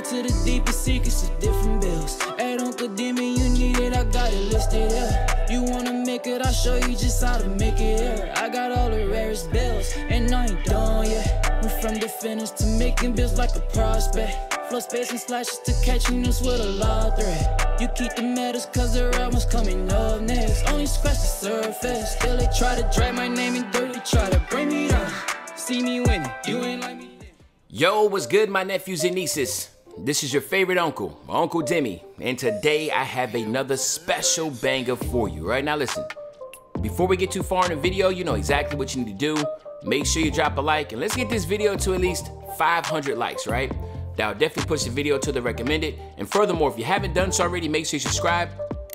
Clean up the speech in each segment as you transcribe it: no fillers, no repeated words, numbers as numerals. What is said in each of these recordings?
to the deepest secrets of different bills. Hey, don't condemn me, you need it, I got it listed here. You wanna make it, I'll show you just how to make it here. I got all the rarest bills, and I ain't done yet. Went from defenders to making bills like a prospect. Flow space and slashes to catching us with a lot threat. You keep the medals cause the right one's coming up next. Only scratch the surface. Still they try to drag my name in dirt, they try to bring me down. See me winning, you ain't like me. Yo, what's good, my nephews and nieces? This is your favorite uncle, Uncle Demi, and today I have another special banger for you. Right now, listen, before we get too far in the video, you know exactly what you need to do. Make sure you drop a like, and let's get this video to at least 500 likes, right? That'll definitely push the video to the recommended. And furthermore, if you haven't done so already, make sure you subscribe.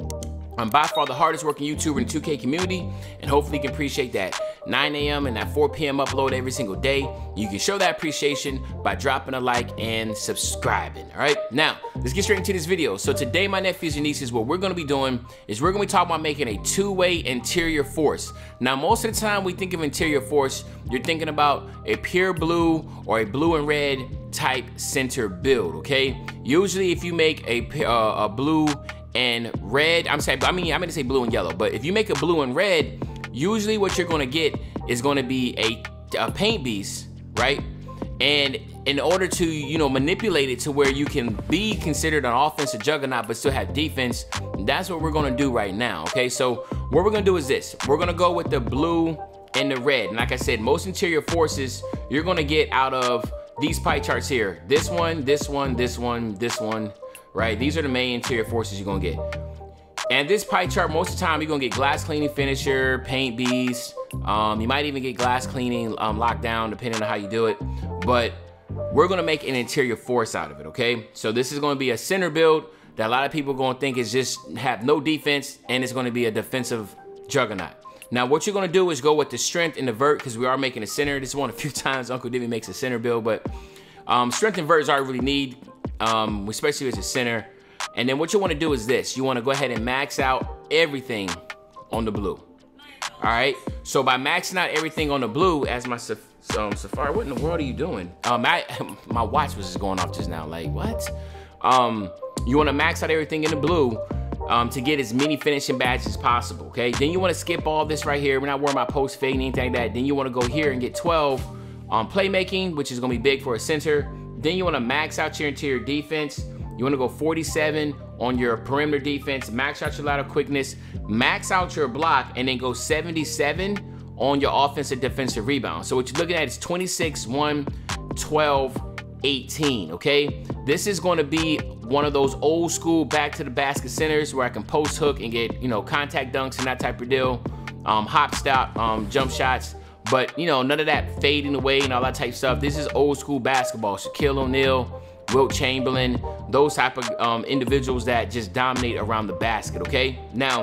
I'm by far the hardest working YouTuber in the 2K community, and hopefully you can appreciate that 9 a.m. and that 4 p.m. upload every single day. You can show that appreciation by dropping a like and subscribing, all right? Now, let's get straight into this video. So today, my nephews and nieces, what we're gonna be doing is we're gonna be talking about making a two-way interior force. Now, most of the time we think of interior force, you're thinking about a pure blue or a blue and red type center build, okay? Usually if you make a blue and red, I meant to say blue and yellow, but if you make a blue and red, usually what you're gonna get is gonna be a paint beast, right? And in order to, you know, manipulate it to where you can be considered an offensive juggernaut but still have defense, that's what we're gonna do right now, okay? So what we're gonna do is this. We're gonna go with the blue and the red. And like I said, most interior forces you're gonna get out of these pie charts here. This one, this one, this one, this one, right? These are the main interior forces you're gonna get. And this pie chart, most of the time, you're gonna get glass cleaning finisher, paint beast. You might even get glass cleaning lockdown, depending on how you do it. But we're gonna make an interior force out of it, okay? So this is gonna be a center build that a lot of people are gonna think is just have no defense, and it's gonna be a defensive juggernaut. Now, what you're gonna do is go with the strength and the vert, because we are making a center. This is one of the few times Uncle Demi makes a center build, but strength and vert is all I really need, especially as a center. And then what you wanna do is this. You wanna go ahead and max out everything on the blue. All right, so by maxing out everything on the blue, as my Safari, what in the world are you doing? My watch was just going off just now, like what? You wanna max out everything in the blue to get as many finishing badges as possible, okay? Then you wanna skip all this right here. We're not worrying about post fading, anything like that. Then you wanna go here and get 12 on playmaking, which is gonna be big for a center. Then you wanna max out your interior defense. You wanna go 47 on your perimeter defense, max out your lateral quickness, max out your block, and then go 77 on your offensive defensive rebound. So what you're looking at is 26, 1, 12, 18, okay? This is gonna be one of those old school back to the basket centers where I can post hook and get, you know, contact dunks and that type of deal, hop stop, jump shots, but you know, none of that fading away and all that type of stuff. This is old school basketball. Shaquille O'Neal, Wilt Chamberlain, those type of individuals that just dominate around the basket, okay? Now,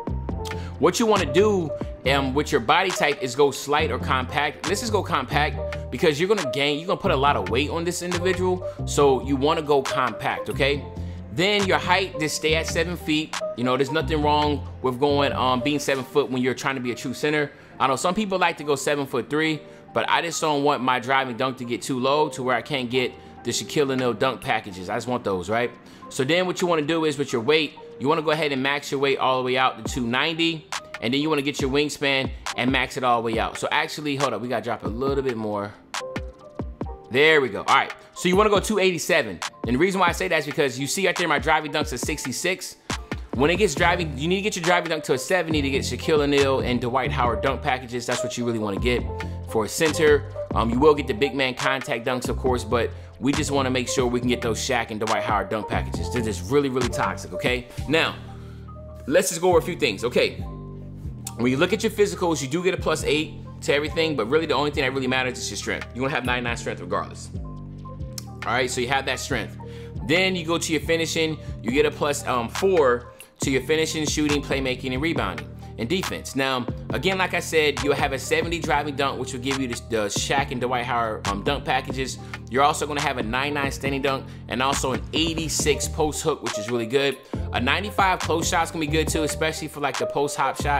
what you wanna do with your body type is go slight or compact. Let's just go compact because you're gonna put a lot of weight on this individual, so you wanna go compact, okay? Then your height, just stay at 7 feet. You know, there's nothing wrong with going being 7 foot when you're trying to be a true center. I know some people like to go 7'3", but I just don't want my driving dunk to get too low to where I can't get the Shaquille O'Neal dunk packages. I just want those, right? So then what you wanna do is with your weight, you wanna go ahead and max your weight all the way out to 290, and then you wanna get your wingspan and max it all the way out. So actually, hold up, we gotta drop a little bit more. There we go, all right. So you wanna go 287. And the reason why I say that is because you see right there, my driving dunk's a 66. When it gets driving, you need to get your driving dunk to a 70 to get Shaquille O'Neal and Dwight Howard dunk packages. That's what you really wanna get for a center. You will get the big man contact dunks, of course, but we just wanna make sure we can get those Shaq and Dwight Howard dunk packages. They're just really, really toxic, okay? Now, let's just go over a few things, okay? When you look at your physicals, you do get a +8 to everything, but really the only thing that really matters is your strength. You're gonna have 99 strength regardless. All right, so you have that strength. Then you go to your finishing, you get a +4 to your finishing, shooting, playmaking, and rebounding, and defense. Now, again, like I said, you'll have a 70 driving dunk, which will give you the Shaq and Dwight Howard dunk packages. You're also gonna have a 99 standing dunk and also an 86 post hook, which is really good. A 95 close shot's gonna be good too, especially for like the post hop shots.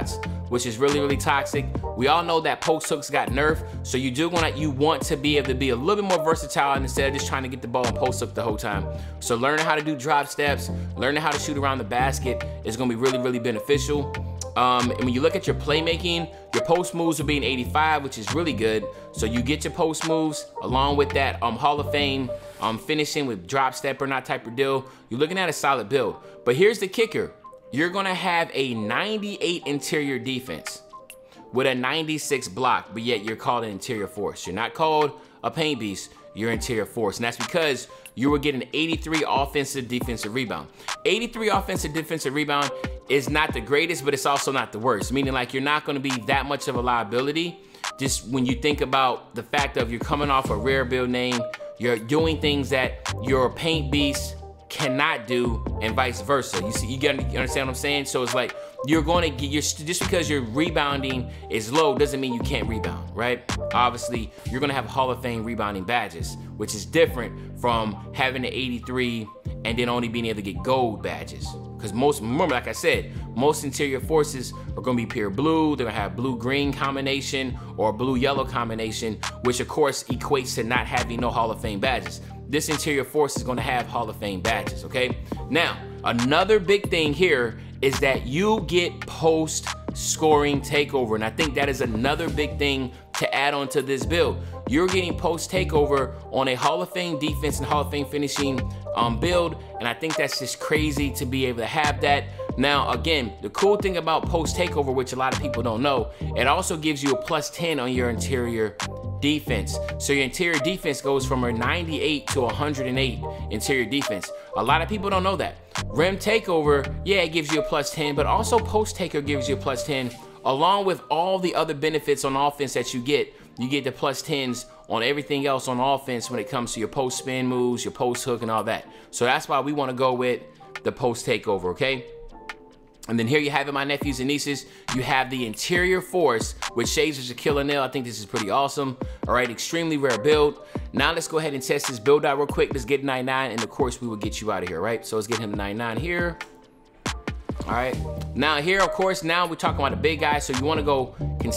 which is really, really toxic. We all know that post hooks got nerfed, so you want to be able to be a little bit more versatile instead of just trying to get the ball and post hook the whole time. So learning how to do drop steps, learning how to shoot around the basket is gonna be really, really beneficial. And when you look at your playmaking, your post moves will be an 85, which is really good. So you get your post moves along with that Hall of Fame finishing with drop step or not type of deal. You're looking at a solid build. But here's the kicker. You're gonna have a 98 interior defense with a 96 block, but yet you're called an interior force. You're not called a paint beast, you're interior force. And that's because you were getting 83 offensive defensive rebound. 83 offensive defensive rebound is not the greatest, but it's also not the worst. Meaning like you're not gonna be that much of a liability. Just when you think about the fact of you're coming off a rare build name, you're doing things that your paint beast cannot do and vice versa. You understand what I'm saying? So it's like you're going to get just because your rebounding is low doesn't mean you can't rebound, right? Obviously, you're going to have Hall of Fame rebounding badges, which is different from having the 83 and then only being able to get gold badges. Because remember, like I said, most interior forces are going to be pure blue. They're going to have blue-green combination or blue-yellow combination, which of course equates to not having no Hall of Fame badges. This interior force is going to have Hall of Fame badges, okay? Now, another big thing here is that you get post scoring takeover, and I think that is another big thing to add on to this build. You're getting post takeover on a Hall of Fame defense and Hall of Fame finishing build, and I think that's just crazy to be able to have that. Now, again, the cool thing about post takeover, which a lot of people don't know, it also gives you a +10 on your interior defense. So your interior defense goes from a 98 to 108 interior defense. A lot of people don't know that. Rim takeover, yeah, it gives you a +10, but also post takeover gives you a +10, along with all the other benefits on offense that you get. You get the +10s on everything else on offense when it comes to your post spin moves, your post hook, and all that. So that's why we want to go with the post takeover, okay? And then here you have it, my nephews and nieces. You have the interior force with shades of Shaquille O'Neal. I think this is pretty awesome. All right, extremely rare build. Now let's go ahead and test this build out real quick. Let's get 99, and of course we will get you out of here, right? So let's get him to 99 here. All right, now here, of course, now we're talking about the big guy. So you want to go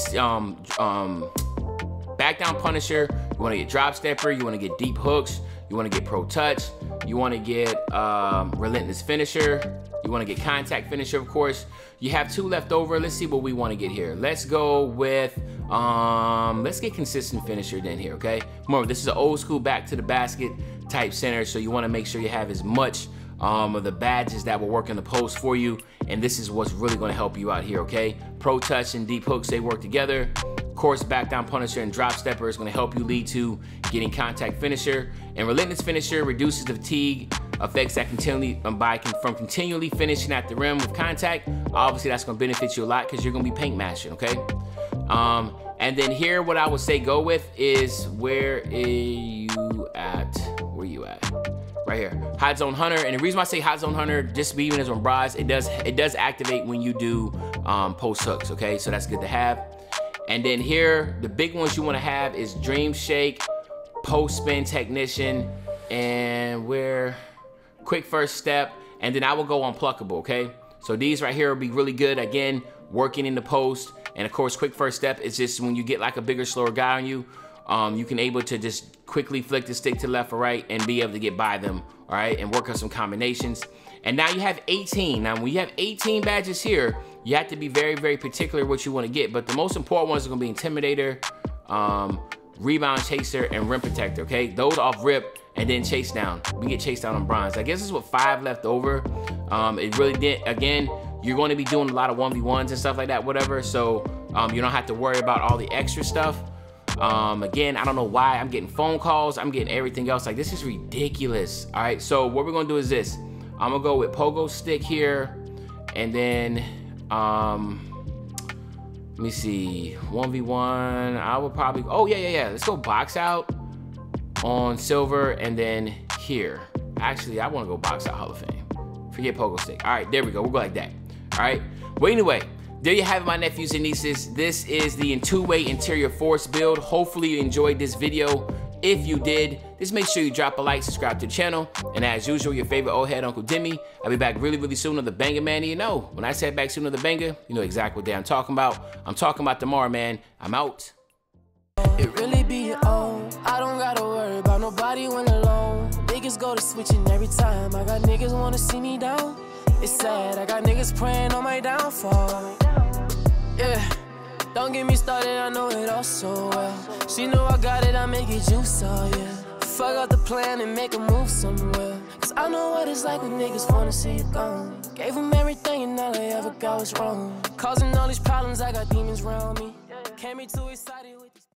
back down Punisher. You want to get drop stepper. You want to get deep hooks. You want to get pro touch. You want to get relentless finisher. You want to get contact finisher, of course. You have 2 left over. Let's see what we want to get here. Let's go with, let's get consistent finisher then here, okay? Remember, this is an old school back to the basket type center, so you want to make sure you have as much of the badges that will work in the post for you, and this is what's really going to help you out here, okay? Pro touch and deep hooks, they work together. Of course, back down Punisher and drop stepper is going to help you lead to getting contact finisher, and relentless finisher reduces the fatigue effects that from continually finishing at the rim with contact. Obviously, that's going to benefit you a lot because you're going to be paint mashing, okay? And then here, what I would say go with is where are you at? Where you at? Right here, Hot Zone Hunter. And the reason why I say Hot Zone Hunter, just be even as on bras, it does activate when you do post hooks, okay? So that's good to have. And then here, the big ones you want to have is Dream Shake, Post Spin Technician, and where Quick First Step, and then I will go Unpluckable, okay? So these right here will be really good, again, working in the post. And of course, Quick First Step is just when you get like a bigger, slower guy on you, you can able to just quickly flick the stick to left or right and be able to get by them, all right, and work on some combinations. And now you have 18. Now, when you have 18 badges here, you have to be very, very particular what you want to get. But the most important ones are going to be Intimidator, Rebound Chaser, and Rim Protector, okay? Those off rip, and then Chase Down. We get Chase Down on bronze. I guess this is what 5 left over. It really did, again, you're going to be doing a lot of 1v1s and stuff like that, whatever. So you don't have to worry about all the extra stuff. Again, I don't know why I'm getting phone calls. I'm getting everything else. Like, this is ridiculous. All right, so what we're going to do is this. I'm going to go with Pogo Stick here. And then, let me see, 1v1. I would probably, oh, yeah. Let's go Box Out on silver, and then here. Actually, I want to go Box Out Hall of Fame. Forget Pogo Stick. All right, there we go. We'll go like that. All right. Well, anyway, there you have it, my nephews and nieces. This is the two-way interior force build. Hopefully you enjoyed this video. If you did, just make sure you drop a like, subscribe to the channel, and as usual, your favorite old head, Uncle Demi. I'll be back really soon on the banger, man. You know, when I say back soon on the banger, you know exactly what day I'm talking about. I'm talking about tomorrow, man. I'm out. It really be your own. I don't gotta worry about nobody when alone. Niggas go to switching every time. I got niggas wanna see me down. It's sad, I got niggas praying on my downfall. Yeah, don't get me started, I know it all so well. She know I got it, I make it juice, oh yeah. Fuck out the plan and make a move somewhere. Cause I know what it's like when niggas wanna see you gone. Gave them everything and all they ever got was wrong. Causing all these problems, I got demons around me. Can't be too excited with